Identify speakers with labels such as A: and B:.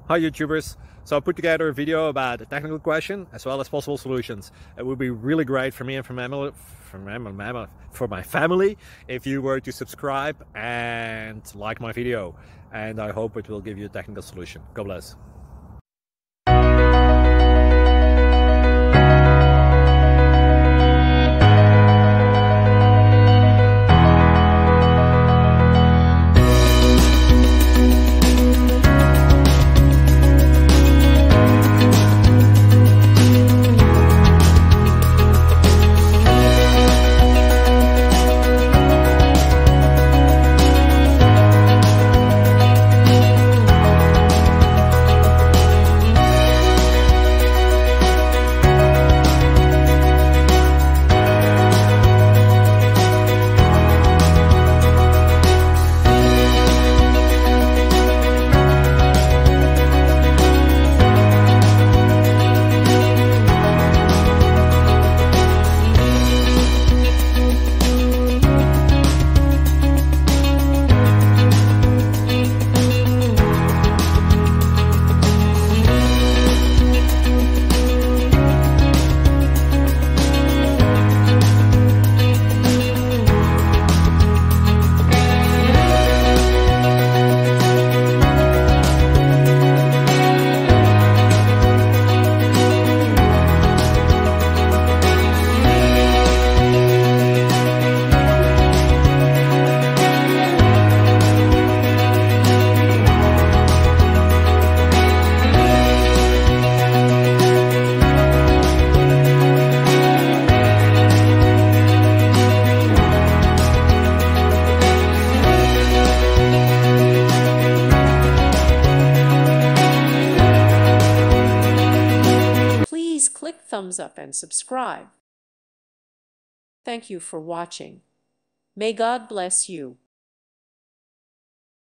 A: Hi YouTubers! So I put together a video about a technical question as well as possible solutions. It would be really great for me and for my family if you were to subscribe and like my video, and I hope it will give you a technical solution. God bless.
B: Please click thumbs up and subscribe. Thank you for watching. May God bless you.